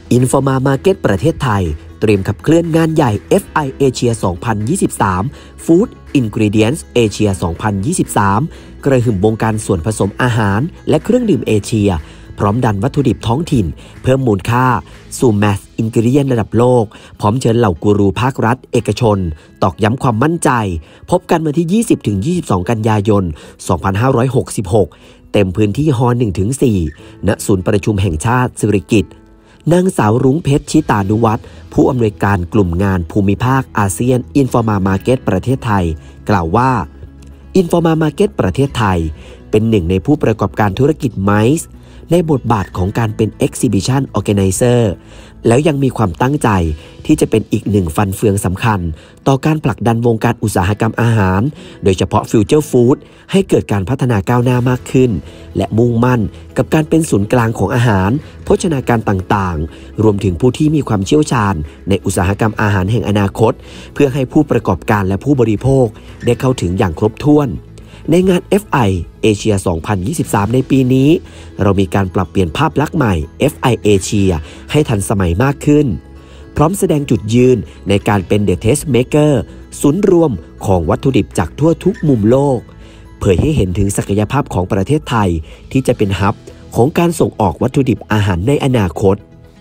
Informa Market ประเทศไทยเตรียมขับเคลื่อนงานใหญ่ FI Asia 2023 Food Ingredients Asia 2023 กระหึ่มวงการส่วนผสมอาหารและเครื่องดื่มเอเชียพร้อมดันวัตถุดิบท้องถิ่นเพิ่มมูลค่าสู่แมสอินกรีเดียนระดับโลกพร้อมเชิญเหล่ากูรูภาครัฐเอกชนตอกย้ำความมั่นใจพบกันวันที่ 20-22 กันยายน 2566 เต็มพื้นที่ฮอ 1-4 ณ ศูนย์ประชุมแห่งชาติสิริกิติ์นางสาวรุ้งเพชรชิตานุวัฒน์ผู้อำนวยการกลุ่มงานภูมิภาคอาเซียน Informa Market ประเทศไทยกล่าวว่า Informa Market ประเทศไทยเป็นหนึ่งในผู้ประกอบการธุรกิจไมซ์ในบทบาทของการเป็น Exhibition Organizer แล้วยังมีความตั้งใจที่จะเป็นอีกหนึ่งฟันเฟืองสำคัญต่อการผลักดันวงการอุตสาหกรรมอาหารโดยเฉพาะฟิวเจอร์ฟู้ดให้เกิดการพัฒนาก้าวหน้ามากขึ้นและมุ่งมั่นกับการเป็นศูนย์กลางของอาหารโภชนาการต่างๆรวมถึงผู้ที่มีความเชี่ยวชาญในอุตสาหกรรมอาหารแห่งอนาคตเพื่อให้ผู้ประกอบการและผู้บริโภคได้เข้าถึงอย่างครบถ้วนในงาน FI Asia 2023 ในปีนี้เรามีการปรับเปลี่ยนภาพลักษณ์ใหม่ FI Asia ให้ทันสมัยมากขึ้นพร้อมแสดงจุดยืนในการเป็น The Taste Maker ศูนย์รวมของวัตถุดิบจากทั่วทุกมุมโลกเผยให้เห็นถึงศักยภาพของประเทศไทยที่จะเป็นฮับของการส่งออกวัตถุดิบอาหารในอนาคต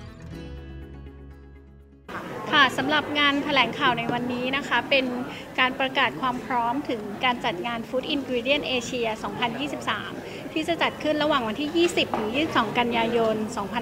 สำหรับงานแถลงข่าวในวันนี้นะคะเป็นการประกาศความพร้อมถึงการจัดงาน Food Ingredient Asia 2023 ที่จะจัดขึ้นระหว่างวันที่ 20-22 กันยายน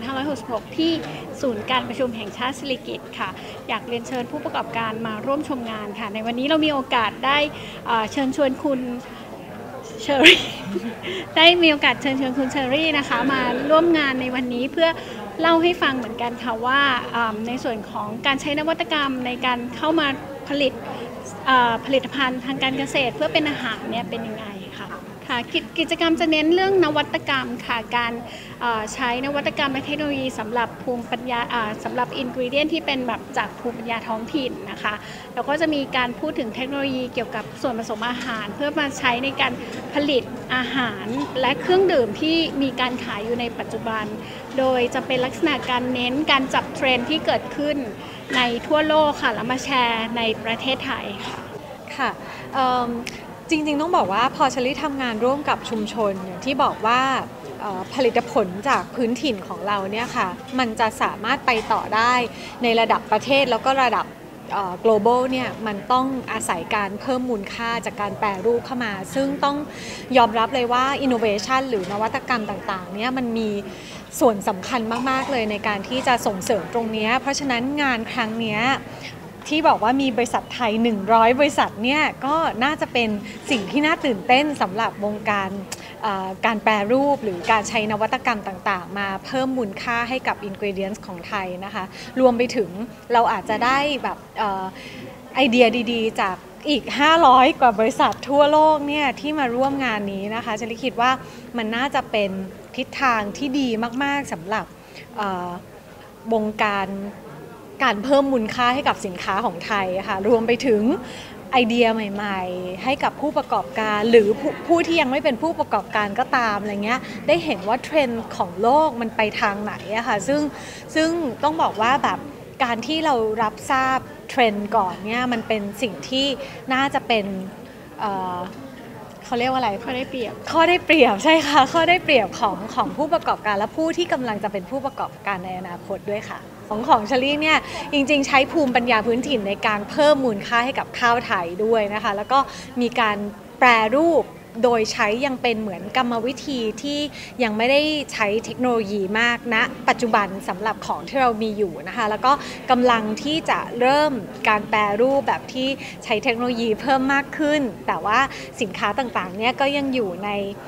2566 ที่ศูนย์การประชุมแห่งชาติสิริกิติ์ค่ะอยากเรียนเชิญผู้ประกอบการมาร่วมชมงานค่ะในวันนี้เรามีโอกาสได้เชิญชวนคุณเชอรี่ได้มีโอกาสเชิญชวนคุณเชอรี่นะคะมาร่วมงานในวันนี้เพื่อเล่าให้ฟังเหมือนกันค่ะว่าในส่วนของการใช้นวัตกรรมในการเข้ามาผลิตภัณฑ์ทางการเกษตรเพื่อเป็นอาหารเนี่ยเป็นยังไงค่ะกิจกรรมจะเน้นเรื่องนวัตกรรมค่ะการใช้นวัตกรรมและเทคโนโลยีสำหรับภูมิปัญญาสำหรับอินกรีเดียนที่เป็นแบบจากภูมิปัญญาท้องถิ่นนะคะแล้วก็จะมีการพูดถึงเทคโนโลยีเกี่ยวกับส่วนผสมอาหารเพื่อมาใช้ในการผลิตอาหารและเครื่องดื่มที่มีการขายอยู่ในปัจจุบันโดยจะเป็นลักษณะการเน้นการจับเทรนด์ที่เกิดขึ้นในทั่วโลกค่ะแล้วมาแชร์ในประเทศไทยค่ะจริงๆต้องบอกว่าพอเชอรี่ทำงานร่วมกับชุมชนที่บอกว่าผลิตผลจากพื้นถิ่นของเราเนี่ยค่ะมันจะสามารถไปต่อได้ในระดับประเทศแล้วก็ระดับglobal เนี่ยมันต้องอาศัยการเพิ่มมูลค่าจากการแปรรูปเข้ามาซึ่งต้องยอมรับเลยว่า innovation หรือนวัตกรรมต่างๆเนี่ยมันมีส่วนสำคัญมากๆเลยในการที่จะส่งเสริมตรงนี้เพราะฉะนั้นงานครั้งนี้ที่บอกว่ามีบริษัทไทย100บริษัทเนี่ยก็น่าจะเป็นสิ่งที่น่าตื่นเต้นสำหรับวงการแปรรูปหรือการใช้นวัตกรรมต่างๆมาเพิ่มมูลค่าให้กับ ingredients ของไทยนะคะรวมไปถึงเราอาจจะได้แบบไอเดียดีๆจากอีก500กว่าบริษัททั่วโลกเนี่ยที่มาร่วมงานนี้นะคะฉันคิดว่ามันน่าจะเป็นทิศทางที่ดีมากๆสำหรับวงการเพิ่มมูลค่าให้กับสินค้าของไทยค่ะรวมไปถึงไอเดียใหม่ๆให้กับผู้ประกอบการหรือผู้ที่ยังไม่เป็นผู้ประกอบการก็ตามอะไรเงี้ยได้เห็นว่าเทรนด์ของโลกมันไปทางไหนอะค่ะซึ่งต้องบอกว่าแบบการที่เรารับทราบเทรนด์ก่อนเนี่ยมันเป็นสิ่งที่น่าจะเป็นเขาเรียกว่าอะไรข้อได้เปรียบใช่ค่ะข้อได้เปรียบของผู้ประกอบการและผู้ที่กำลังจะเป็นผู้ประกอบการในอนาคตด้วยค่ะของเชอรี่เนี่ยจริงๆใช้ภูมิปัญญาพื้นถิ่นในการเพิ่มมูลค่าให้กับข้าวไทยด้วยนะคะแล้วก็มีการแปรรูปโดยใช้ยังเป็นเหมือนกรรมวิธีที่ยังไม่ได้ใช้เทคโนโลยีมากณปัจจุบันสำหรับของที่เรามีอยู่นะคะแล้วก็กำลังที่จะเริ่มการแปรรูปแบบที่ใช้เทคโนโลยีเพิ่มมากขึ้นแต่ว่าสินค้าต่างๆเนี่ยก็ยังอยู่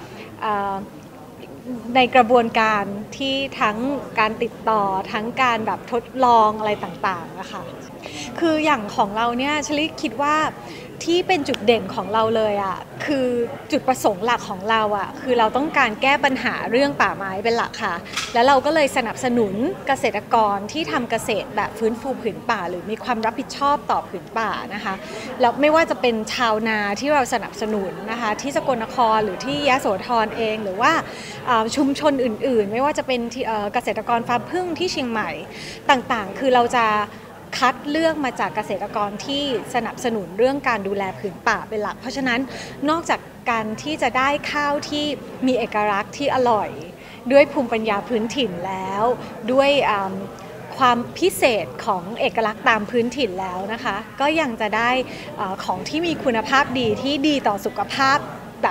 ในกระบวนการที่ทั้งการติดต่อทั้งการแบบทดลองอะไรต่างๆนะคะคืออย่างของเราเนี่ยชลิคิดว่าที่เป็นจุดเด่นของเราเลยอ่ะคือจุดประสงค์หลักของเราอ่ะคือเราต้องการแก้ปัญหาเรื่องป่าไม้เป็นหลักค่ะแล้วเราก็เลยสนับสนุนเกษตรกรที่ทำเกษตรแบบฟื้นฟูผืนป่าหรือมีความรับผิดชอบต่อผืนป่านะคะแล้วไม่ว่าจะเป็นชาวนาที่เราสนับสนุนนะคะที่สกลนครหรือที่ยโสธรเองหรือว่าชุมชนอื่นๆไม่ว่าจะเป็นเกษตรกรฟาร์มผึ้งที่เชียงใหม่ต่างๆคือเราจะคัดเลือกมาจากเกษตรกรที่สนับสนุนเรื่องการดูแลผืนป่าเป็นหลักเพราะฉะนั้นนอกจากการที่จะได้ข้าวที่มีเอกลักษณ์ที่อร่อยด้วยภูมิปัญญาพื้นถิ่นแล้วด้วยความพิเศษของเอกลักษณ์ตามพื้นถิ่นแล้วนะคะก็ยังจะได้ของที่มีคุณภาพดีที่ดีต่อสุขภาพแบบ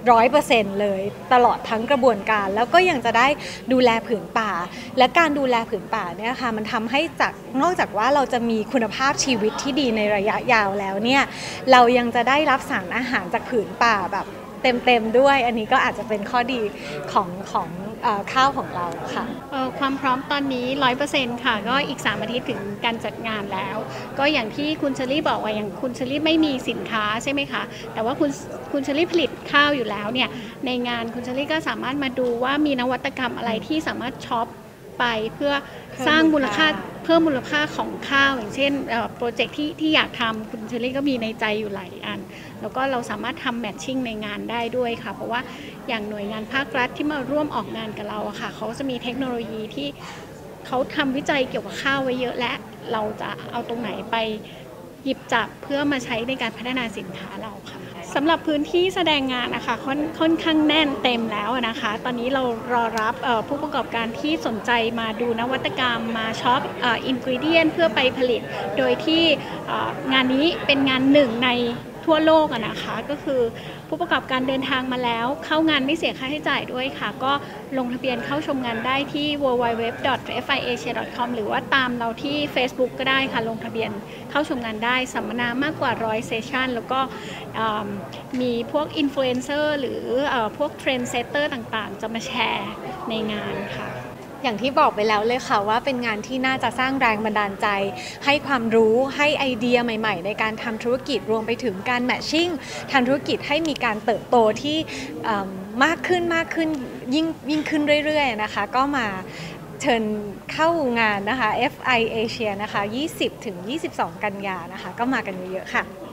100%เลยตลอดทั้งกระบวนการแล้วก็ยังจะได้ดูแลผืนป่าและการดูแลผืนป่าเนี่ยค่ะมันทำให้นอกจากว่าเราจะมีคุณภาพชีวิตที่ดีในระยะยาวแล้วเนี่ยเรายังจะได้รับสารอาหารจากผืนป่าแบบเต็มด้วยอันนี้ก็อาจจะเป็นข้อดีของข้าวของเราค่ะความพร้อมตอนนี้ 100% ค่ะก็อีก3 อาทิตย์ถึงการจัดงานแล้วก็อย่างที่คุณเชอรี่บอกว่าอย่างคุณเชอรี่ไม่มีสินค้าใช่ไหมคะแต่ว่าคุณเชอรี่ผลิตข้าวอยู่แล้วเนี่ยในงานคุณเชอรี่ก็สามารถมาดูว่ามีนวัตกรรมอะไรที่สามารถช็อปไปเพื่อสร้างมูลค่าเพิ่มมูลค่าของข้าวอย่างเช่นโปรเจกต์ที่อยากทำคุณเชอรี่ก็มีในใจอยู่หลายอันแล้วก็เราสามารถทำแมทชิ่งในงานได้ด้วยค่ะเพราะว่าอย่างหน่วยงานภาครัฐที่มาร่วมออกงานกับเราอะค่ะเขาจะมีเทคโนโลยีที่เขาทำวิจัยเกี่ยวกับข้าวไว้เยอะและเราจะเอาตรงไหนไปหยิบจับเพื่อมาใช้ในการพัฒนาสินค้าเราค่ะสำหรับพื้นที่แสดงงานนะคะค่อนข้างแน่นเต็มแล้วนะคะตอนนี้เรารอรับผู้ประกอบการที่สนใจมาดูนวัตกรรมมาช็อปอินกรีเดียนเพื่อไปผลิตโดยที่งานนี้เป็นงานหนึ่งในทั่วโลกนะคะก็คือผู้ประกอบการเดินทางมาแล้วเข้างานไม่เสียค่าใช้จ่ายด้วยค่ะก็ลงทะเบียนเข้าชมงานได้ที่ www.fiasia.com หรือว่าตามเราที่ Facebook ก็ได้ค่ะลงทะเบียนเข้าชมงานได้สัมมนามากกว่า100เซสชันแล้วก็มีพวกอินฟลูเอนเซอร์หรือพวกเทรนด์เซตเตอร์ต่างๆจะมาแชร์ในงานค่ะอย่างที่บอกไปแล้วเลยค่ะว่าเป็นงานที่น่าจะสร้างแรงบันดาลใจให้ความรู้ให้ไอเดียใหม่ๆในการทำธุรกิจรวมไปถึงการแมทชิ่งทำธุรกิจให้มีการเติบโตที่มากขึ้นยิ่งขึ้นเรื่อยๆนะคะก็มาเชิญเข้างานนะคะ FI Asia นะคะ20-22 กันยานะคะก็มากันเยอะๆค่ะ